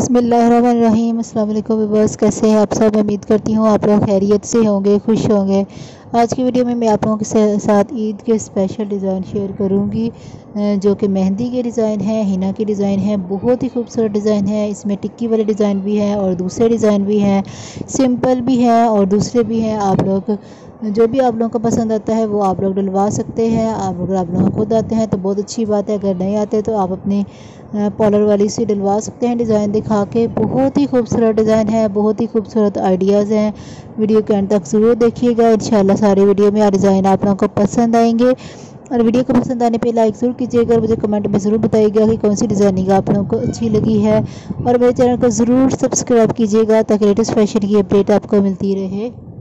बिस्मिल्लाहिर्रहमानिर्रहीम। अस्सलाम वालेकुम व्यूअर्स, कैसे हैं आप सब। उम्मीद करती हूँ आप लोग खैरियत से होंगे, खुश होंगे। आज की वीडियो में मैं आप लोगों के साथ ईद के स्पेशल डिज़ाइन शेयर करूँगी, जो कि मेहंदी के डिज़ाइन है, हिना के डिज़ाइन है। बहुत ही खूबसूरत डिज़ाइन है। इसमें टिक्की वाले डिज़ाइन भी हैं और दूसरे डिज़ाइन भी हैं, सिंपल भी हैं और दूसरे भी हैं। आप लोग जो भी आप लोगों को पसंद आता है वो आप लोग डलवा सकते हैं। अगर आप लोग खुद आते हैं तो बहुत अच्छी बात है, अगर नहीं आते तो आप अपनी पार्लर वाली से डलवा सकते हैं डिज़ाइन दिखा के। बहुत ही खूबसूरत डिज़ाइन है, बहुत ही खूबसूरत आइडियाज़ हैं। वीडियो के अंत तक ज़रूर देखिएगा, इंशाल्लाह सारी वीडियो में डिज़ाइन आप लोगों को पसंद आएंगे। और वीडियो को पसंद आने पे लाइक ज़रूर कीजिएगा और मुझे कमेंट में ज़रूर बताइएगा कि कौन सी डिज़ाइनिंग आप लोगों को अच्छी लगी है। और मेरे चैनल को ज़रूर सब्सक्राइब कीजिएगा ताकि लेटेस्ट फैशन की अपडेट आपको मिलती रहे।